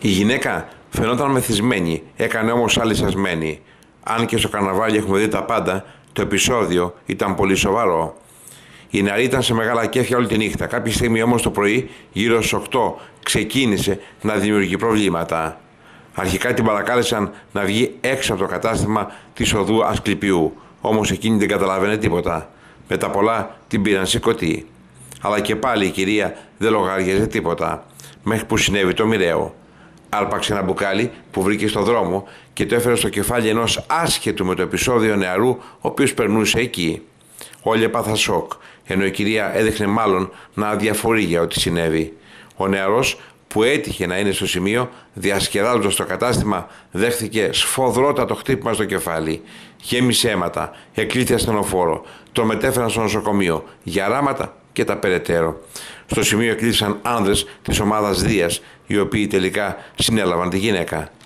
Η γυναίκα φαινόταν μεθυσμένη, έκανε όμως αλυσασμένη. Αν και στο καρναβάλι έχουμε δει τα πάντα, το επεισόδιο ήταν πολύ σοβαρό. Η νεαρή ήταν σε μεγάλα κέφια όλη τη νύχτα. Κάποια στιγμή όμως το πρωί, γύρω στις 8, ξεκίνησε να δημιουργεί προβλήματα. Αρχικά την παρακάλεσαν να βγει έξω από το κατάστημα της οδού Ασκληπιού, όμως εκείνη δεν καταλάβαινε τίποτα. Με τα πολλά την πήραν σηκωτή. Αλλά και πάλι η κυρία δεν λογάριαζε τίποτα, μέχρι που συνέβη το μοιραίο. Άρπαξε ένα μπουκάλι που βρήκε στο δρόμο και το έφερε στο κεφάλι ενός άσχετου με το επεισόδιο νεαρού, ο οποίος περνούσε εκεί. Όλοι έπαθαν σοκ, ενώ η κυρία έδειχνε μάλλον να αδιαφορεί για ό,τι συνέβη. Ο νεαρός, που έτυχε να είναι στο σημείο, διασκεδάζοντας το κατάστημα, δέχθηκε σφοδρότατο χτύπημα στο κεφάλι. Γέμισε αίματα, εκλήθη ασθενοφόρο, τον μετέφεραν στο νοσοκομείο για ράματα και τα περαιτέρω. Στο σημείο εκλήθησαν άνδρες της ομάδας Δίας, οι οποίοι τελικά συνέλαβαν τη γυναίκα.